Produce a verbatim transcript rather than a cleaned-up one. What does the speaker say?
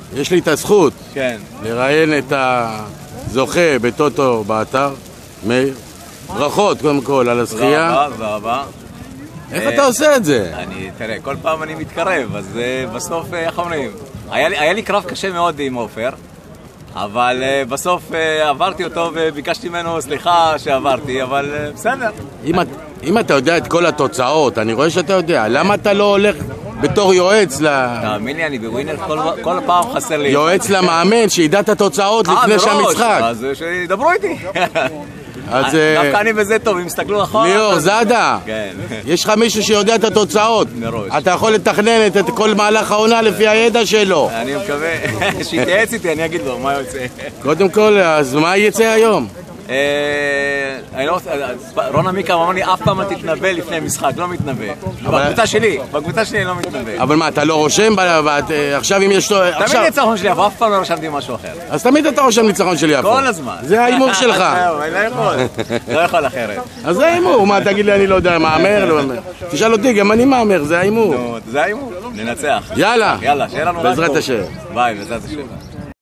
יש לי את הזכות כן. לראיין את הזוכה בטוטו באתר, מאיר. ברכות קודם כל על הזכייה. תודה רבה, תודה רבה. איך אתה עושה את זה? אני, תראה, כל פעם אני מתקרב, אז בסוף, איך אומרים? היה לי, היה לי קרב קשה מאוד עם עופר, אבל בסוף עברתי אותו וביקשתי ממנו סליחה שעברתי, אבל בסדר. אם, אם אתה יודע את כל התוצאות, אני רואה שאתה יודע, למה אתה לא הולך בתור יועץ ל... תאמין לי, אני בווינר כל, כל פעם חסר לי. יועץ למאמן, שידע את התוצאות לפני שהמשחק. אז שידברו איתי. אז... דווקא אני בזה טוב, אם הסתכלו אחורה... ליאור, זאדה, כן. יש לך מישהו שיודע את התוצאות. מראש. אתה יכול לתכנן את כל מהלך העונה לפי הידע שלו. אני מקווה שיתייעץ איתי, אני אגיד לו מה יוצא. קודם כל, אז מה יצא היום? רון עמיקה אמר לי, אף פעם אל תתנבא לפני משחק, לא מתנבא. בקבוצה שלי, בקבוצה שלי לא מתנבא. אבל מה, אתה לא רושם? עכשיו אם יש לו... תמיד ניצחון שלי, אבל אף פעם לא רשמתי משהו אחר. אז תמיד אתה רושם ניצחון של יפו. כל הזמן. זה ההימור שלך. אני לא יכול, לא יכול אחרת. אז זה ההימור, מה תגיד לי, אני לא יודע, מאמר, לא מאמר. תשאל אותי, גם אני מאמר, זה ההימור. זה ההימור, ננצח. יאללה. יאללה, שיהיה לנו רק טוב. בעזרת השם. ביי, בעזרת השם.